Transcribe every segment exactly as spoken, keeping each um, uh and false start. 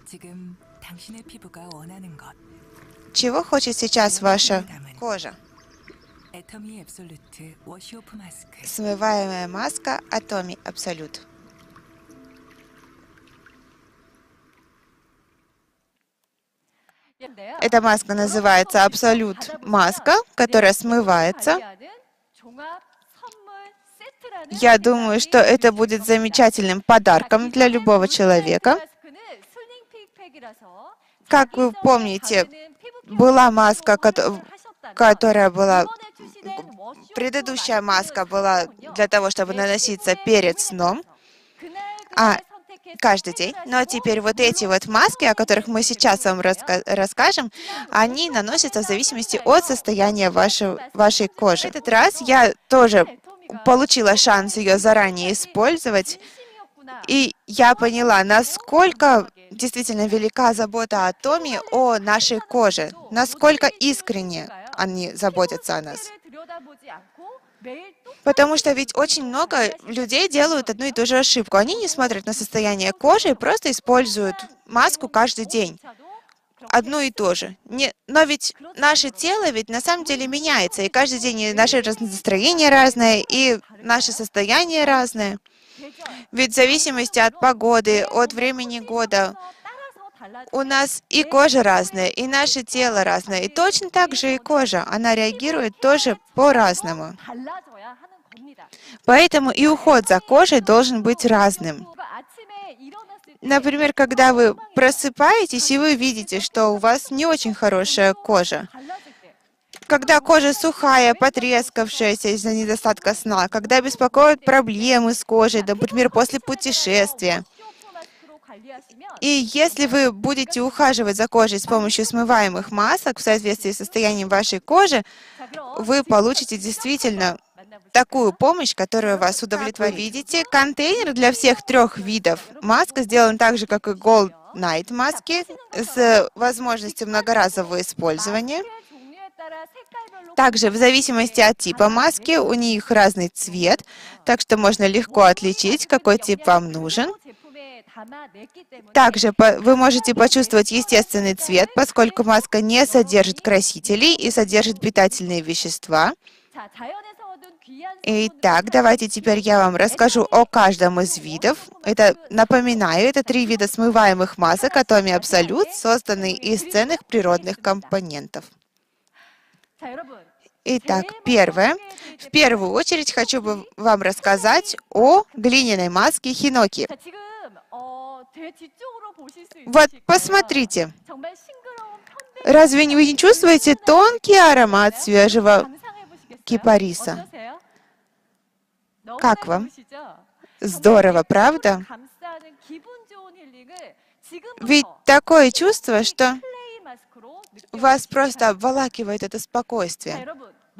Чего хочет сейчас ваша кожа? Смываемая маска Atomy Absolute. Эта маска называется Absolute маска, которая смывается. Я думаю, что это будет замечательным подарком для любого человека. Как вы помните, была маска, которая была... Предыдущая маска была для того, чтобы наноситься перед сном, а каждый день. Но теперь вот эти вот маски, о которых мы сейчас вам раска расскажем, они наносятся в зависимости от состояния вашей, вашей кожи. В этот раз я тоже получила шанс ее заранее использовать, и я поняла, насколько действительно велика забота Atomy о нашей коже, насколько искренне они заботятся о нас. Потому что ведь очень много людей делают одну и ту же ошибку. Они не смотрят на состояние кожи и просто используют маску каждый день. Одно и то же. Не, но ведь наше тело ведь на самом деле меняется, и каждый день наше настроение разное, и наше состояние разное. Ведь в зависимости от погоды, от времени года, у нас и кожа разная, и наше тело разное, и точно так же и кожа, она реагирует тоже по-разному. Поэтому и уход за кожей должен быть разным. Например, когда вы просыпаетесь, и вы видите, что у вас не очень хорошая кожа. Когда кожа сухая, потрескавшаяся из-за недостатка сна, когда беспокоят проблемы с кожей, например, после путешествия. И если вы будете ухаживать за кожей с помощью смываемых масок в соответствии с состоянием вашей кожи, вы получите действительно такую помощь, которая вас удовлетворит. Вы видите, контейнер для всех трех видов маска сделан так же, как и Gold Night маски, с возможностью многоразового использования. Также, в зависимости от типа маски, у них разный цвет, так что можно легко отличить, какой тип вам нужен. Также вы можете почувствовать естественный цвет, поскольку маска не содержит красителей и содержит питательные вещества. Итак, давайте теперь я вам расскажу о каждом из видов. Это, напоминаю, это три вида смываемых масок Atomy Absolute, созданные из ценных природных компонентов. Итак, первое. В первую очередь хочу бы вам рассказать о глиняной маске Hinoki. Вот, посмотрите. Разве вы не чувствуете тонкий аромат свежего кипариса? Как вам? Здорово, правда? Ведь такое чувство, что вас просто обволакивает это спокойствие.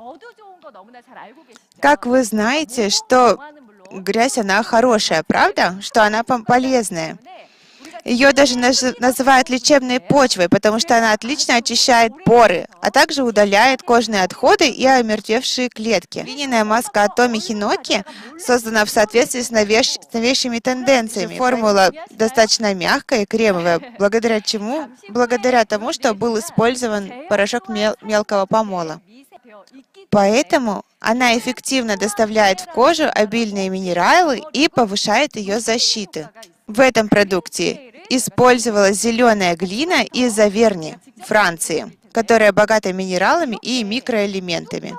Как вы знаете, что грязь, она хорошая, правда? Что она полезная. Ее даже называют лечебной почвой, потому что она отлично очищает поры, а также удаляет кожные отходы и омертвевшие клетки. Глиняная маска Atomy Hinoki создана в соответствии с новейшими тенденциями. Формула достаточно мягкая и кремовая, благодаря чему, благодаря тому, что был использован порошок мел мелкого помола. Поэтому она эффективно доставляет в кожу обильные минералы и повышает ее защиту. В этом продукте использовалась зеленая глина из Аверни, Франции, которая богата минералами и микроэлементами.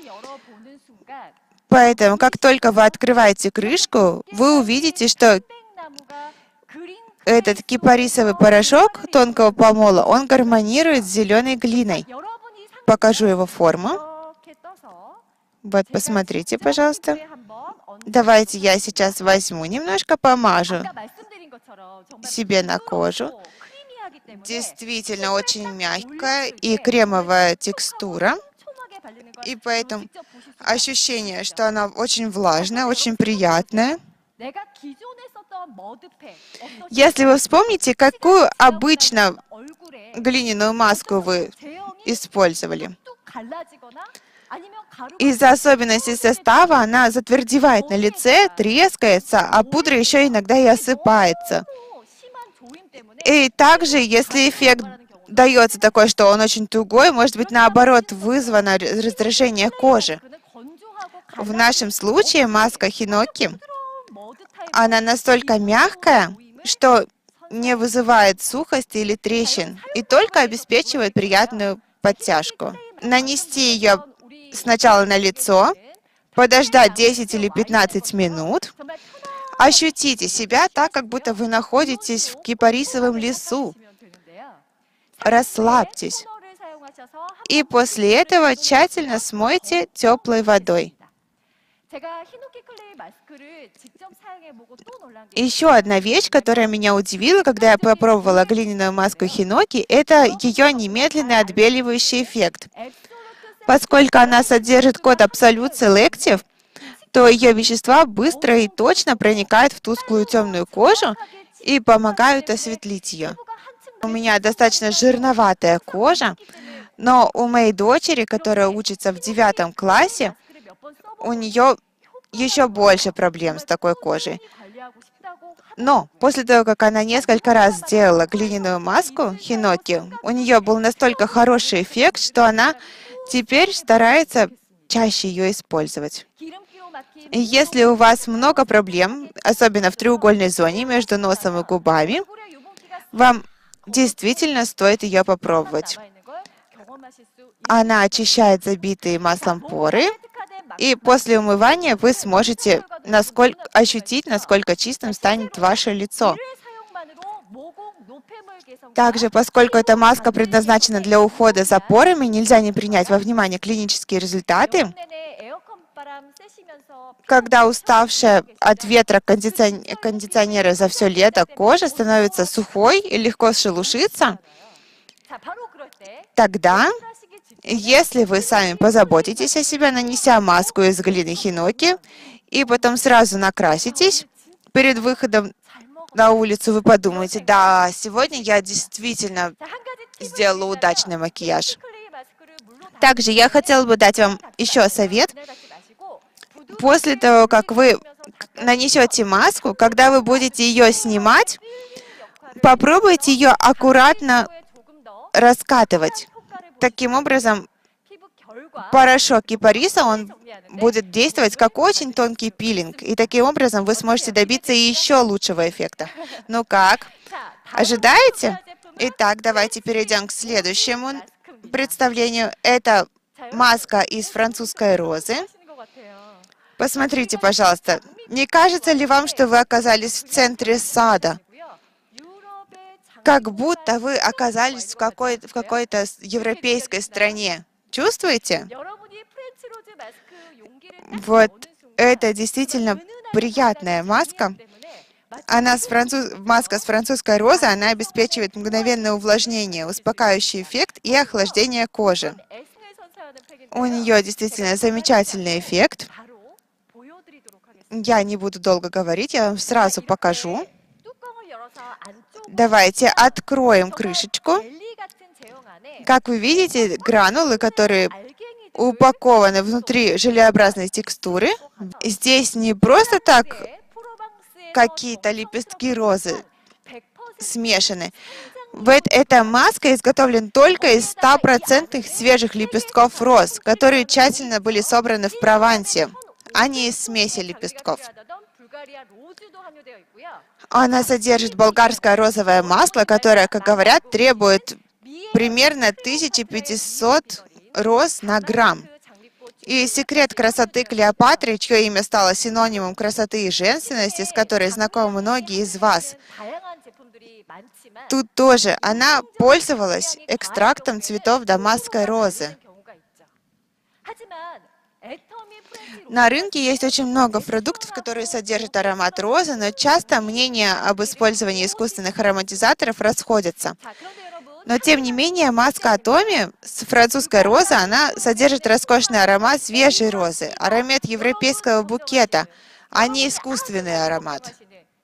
Поэтому, как только вы открываете крышку, вы увидите, что этот кипарисовый порошок тонкого помола, он гармонирует с зеленой глиной. Покажу его форму. Вот, посмотрите, пожалуйста. Давайте я сейчас возьму, немножко помажу себе на кожу. Действительно очень мягкая и кремовая текстура. И поэтому ощущение, что она очень влажная, очень приятная. Если вы вспомните, какую обычно глиняную маску вы использовали, из-за особенностей состава она затвердевает на лице, трескается, а пудра еще иногда и осыпается. И также, если эффект дается такой, что он очень тугой, может быть, наоборот, вызвано раздражение кожи. В нашем случае маска Хиноки, она настолько мягкая, что не вызывает сухости или трещин, и только обеспечивает приятную подтяжку. Нанести ее сначала на лицо, подождать десять или пятнадцать минут, ощутите себя так, как будто вы находитесь в кипарисовом лесу. Расслабьтесь. И после этого тщательно смойте теплой водой. Еще одна вещь, которая меня удивила, когда я попробовала глиняную маску Хиноки, это ее немедленный отбеливающий эффект. Поскольку она содержит код Absolute Selective, то ее вещества быстро и точно проникают в тусклую темную кожу и помогают осветлить ее. У меня достаточно жирноватая кожа, но у моей дочери, которая учится в девятом классе, у нее еще больше проблем с такой кожей. Но после того, как она несколько раз сделала глиняную маску Хиноки, у нее был настолько хороший эффект, что она теперь старается чаще ее использовать. И если у вас много проблем, особенно в треугольной зоне между носом и губами, вам действительно стоит ее попробовать. Она очищает забитые маслом поры, и после умывания вы сможете насколько, ощутить, насколько чистым станет ваше лицо. Также, поскольку эта маска предназначена для ухода за порами, нельзя не принять во внимание клинические результаты. Когда уставшая от ветра кондиционера за все лето кожа становится сухой и легко шелушится, тогда, если вы сами позаботитесь о себе, нанеся маску из глины Хиноки, и потом сразу накраситесь, перед выходом на улицу вы подумаете: да, сегодня я действительно сделала удачный макияж. Также я хотела бы дать вам еще совет. После того, как вы нанесете маску, когда вы будете ее снимать, попробуйте ее аккуратно раскатывать. Таким образом, порошок кипариса, он будет действовать как очень тонкий пилинг, и таким образом вы сможете добиться еще лучшего эффекта. Ну как? Ожидаете? Итак, давайте перейдем к следующему представлению. Это маска из французской розы. Посмотрите, пожалуйста, не кажется ли вам, что вы оказались в центре сада? Как будто вы оказались в какой-то в какой-то европейской стране. Чувствуете? Вот это действительно приятная маска. Она с француз... Маска с французской розы, она обеспечивает мгновенное увлажнение, успокаивающий эффект и охлаждение кожи. У нее действительно замечательный эффект. Я не буду долго говорить, я вам сразу покажу. Давайте откроем крышечку. Как вы видите, гранулы, которые упакованы внутри желеобразной текстуры. Здесь не просто так какие-то лепестки розы смешаны. Эта маска изготовлена только из ста процентов свежих лепестков роз, которые тщательно были собраны в Провансе, а не из смеси лепестков. Она содержит болгарское розовое масло, которое, как говорят, требует примерно тысяча пятьсот роз на грамм. И секрет красоты Клеопатры, чье имя стало синонимом красоты и женственности, с которой знакомы многие из вас, тут тоже она пользовалась экстрактом цветов дамасской розы. На рынке есть очень много продуктов, которые содержат аромат розы, но часто мнения об использовании искусственных ароматизаторов расходятся. Но, тем не менее, маска Атоми с французской розы, она содержит роскошный аромат свежей розы, аромат европейского букета, а не искусственный аромат.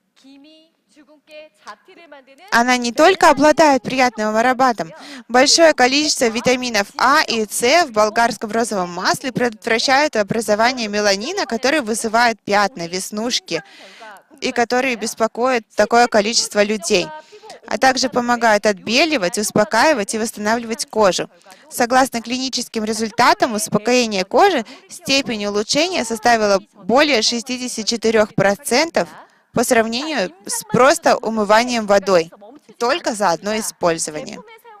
Она не только обладает приятным ароматом. Большое количество витаминов А и С в болгарском розовом масле предотвращают образование меланина, который вызывает пятна, веснушки, и который беспокоит такое количество людей. а также помогают отбеливать, успокаивать и восстанавливать кожу. Согласно клиническим результатам, успокоение кожи степень улучшения составила более шестидесяти четырёх процентов по сравнению с просто умыванием водой, только за одно использование.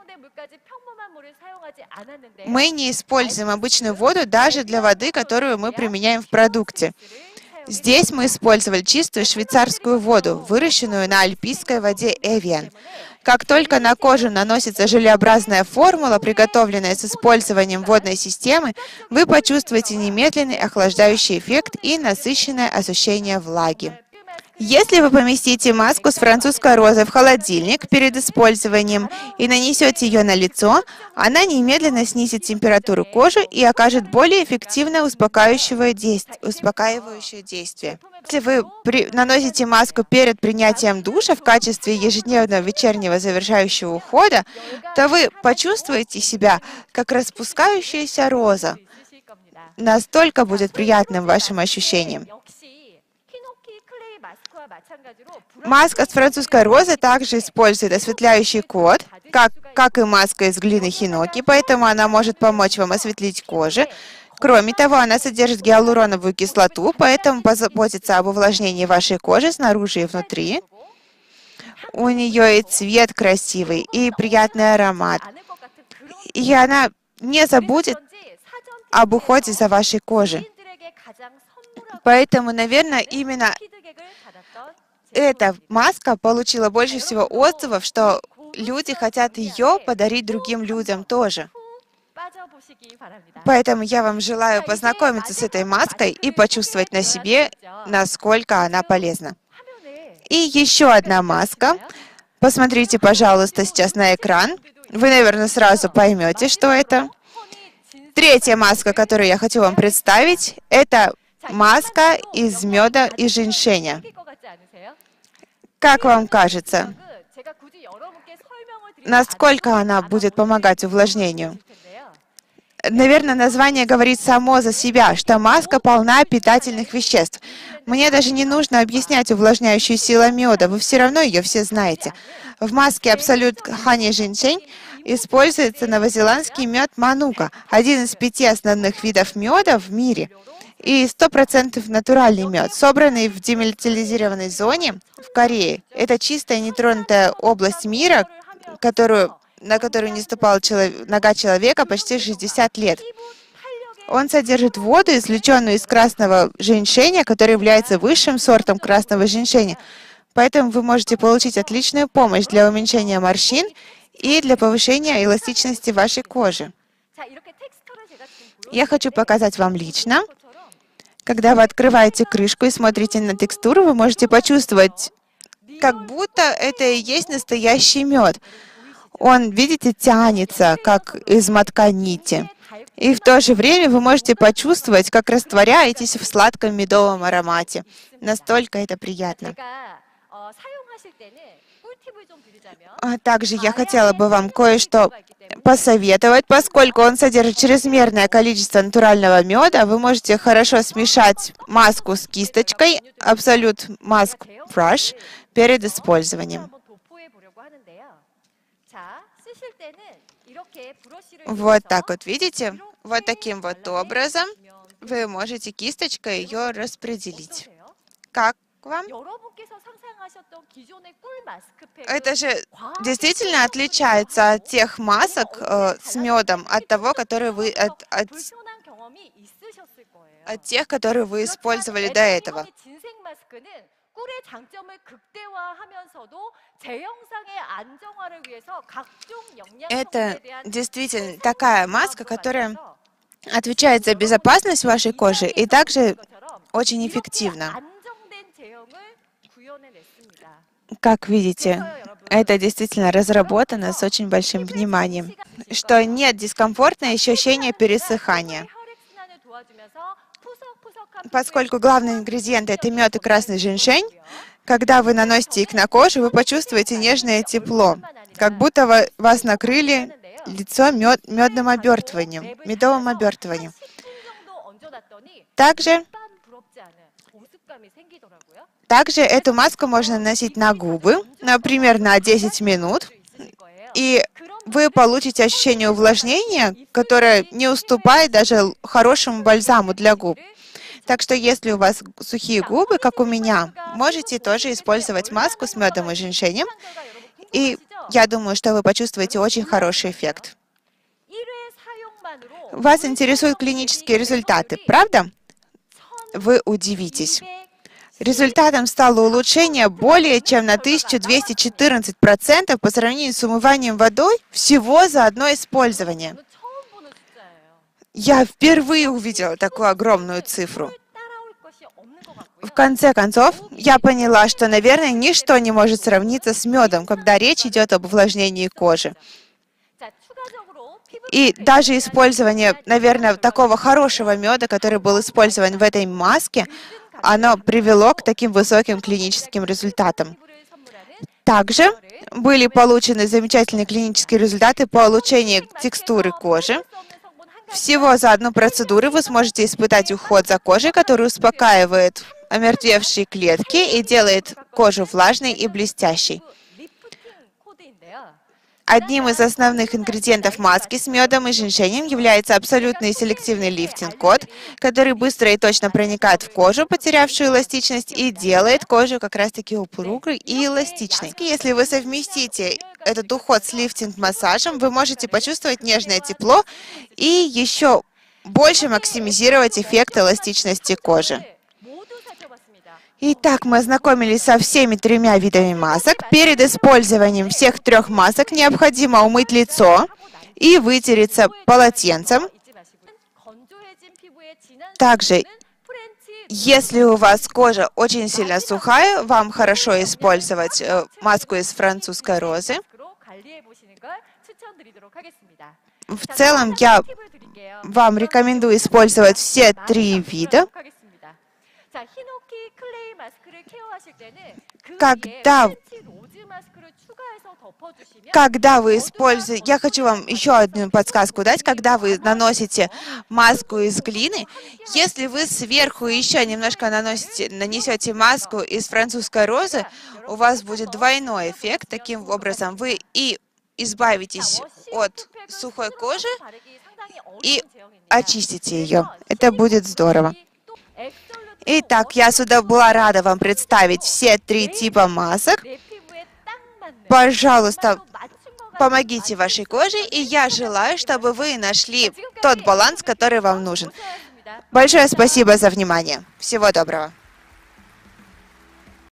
Мы не используем обычную воду даже для воды, которую мы применяем в продукте. Здесь мы использовали чистую швейцарскую воду, выращенную на альпийской воде Evian. Как только на кожу наносится желеобразная формула, приготовленная с использованием водной системы, вы почувствуете немедленный охлаждающий эффект и насыщенное ощущение влаги. Если вы поместите маску с французской розой в холодильник перед использованием и нанесете ее на лицо, она немедленно снизит температуру кожи и окажет более эффективное успокаивающее действие. Если вы при... наносите маску перед принятием душа в качестве ежедневного вечернего завершающего ухода, то вы почувствуете себя как распускающаяся роза. Настолько будет приятным вашим ощущением. Маска с французской розой также использует осветляющий код, как, как и маска из глины хиноки, поэтому она может помочь вам осветлить кожу. Кроме того, она содержит гиалуроновую кислоту, поэтому позаботится об увлажнении вашей кожи снаружи и внутри. У нее и цвет красивый, и приятный аромат. И она не забудет об уходе за вашей кожей. Поэтому, наверное, именно эта маска получила больше всего отзывов, что люди хотят ее подарить другим людям тоже. Поэтому я вам желаю познакомиться с этой маской и почувствовать на себе, насколько она полезна. И еще одна маска. Посмотрите, пожалуйста, сейчас на экран. Вы, наверное, сразу поймете, что это. Третья маска, которую я хочу вам представить, это маска из меда и женьшеня. Как вам кажется, насколько она будет помогать увлажнению? Наверное, название говорит само за себя, что маска полна питательных веществ. Мне даже не нужно объяснять увлажняющую силу меда, вы все равно ее все знаете. В маске Absolute Honey Ginseng используется новозеландский мед манука, один из пяти основных видов меда в мире. И сто процентов натуральный мед, собранный в демилитаризированной зоне в Корее. Это чистая нетронутая область мира, которую, на которую не ступала человек, нога человека почти шестьдесят лет. Он содержит воду, извлеченную из красного женьшеня, который является высшим сортом красного женьшеня. Поэтому вы можете получить отличную помощь для уменьшения морщин и для повышения эластичности вашей кожи. Я хочу показать вам лично. Когда вы открываете крышку и смотрите на текстуру, вы можете почувствовать, как будто это и есть настоящий мед. Он, видите, тянется, как из мотка нити. И в то же время вы можете почувствовать, как растворяетесь в сладком медовом аромате. Настолько это приятно. А также я хотела бы вам кое-что посоветовать, поскольку он содержит чрезмерное количество натурального меда, вы можете хорошо смешать маску с кисточкой Absolute Mask Brush перед использованием. Вот так вот, видите? Вот таким вот образом вы можете кисточкой ее распределить. Как вам? Это же действительно отличается от тех масок э, с медом, от того, которые вы от, от, от тех, которые вы использовали до этого. Это действительно такая маска, которая отвечает за безопасность вашей кожи и также очень эффективна. Как видите, это действительно разработано с очень большим вниманием, что нет дискомфортного ощущения пересыхания. Поскольку главный ингредиент — это мед и красный женьшень, когда вы наносите их на кожу, вы почувствуете нежное тепло, как будто вас накрыли лицо мед, медным обертыванием, медовым обертыванием. Также Также эту маску можно наносить на губы, например, на десять минут, и вы получите ощущение увлажнения, которое не уступает даже хорошему бальзаму для губ. Так что если у вас сухие губы, как у меня, можете тоже использовать маску с медом и женьшенем, и я думаю, что вы почувствуете очень хороший эффект. Вас интересуют клинические результаты, правда? Вы удивитесь. Результатом стало улучшение более чем на тысячу двести четырнадцать процентов по сравнению с умыванием водой всего за одно использование. Я впервые увидела такую огромную цифру. В конце концов, я поняла, что, наверное, ничто не может сравниться с медом, когда речь идет об увлажнении кожи. И даже использование, наверное, такого хорошего меда, который был использован в этой маске, оно привело к таким высоким клиническим результатам. Также были получены замечательные клинические результаты по улучшению текстуры кожи. Всего за одну процедуру вы сможете испытать уход за кожей, который успокаивает омертвевшие клетки и делает кожу влажной и блестящей. Одним из основных ингредиентов маски с медом и женьшенем является абсолютный селективный лифтинг-код, который быстро и точно проникает в кожу, потерявшую эластичность, и делает кожу как раз-таки упругой и эластичной. Если вы совместите этот уход с лифтинг-массажем, вы можете почувствовать нежное тепло и еще больше максимизировать эффект эластичности кожи. Итак, мы ознакомились со всеми тремя видами масок. Перед использованием всех трех масок необходимо умыть лицо и вытереться полотенцем. Также, если у вас кожа очень сильно сухая, вам хорошо использовать э, маску из французской розы. В целом, я вам рекомендую использовать все три вида. Когда, когда вы используете... Я хочу вам еще одну подсказку дать. Когда вы наносите маску из глины, если вы сверху еще немножко наносите, нанесете маску из французской розы, у вас будет двойной эффект. Таким образом, вы и избавитесь от сухой кожи и очистите ее. Это будет здорово. Итак, я сюда была рада вам представить все три типа масок. Пожалуйста, помогите вашей коже, и я желаю, чтобы вы нашли тот баланс, который вам нужен. Большое спасибо за внимание. Всего доброго.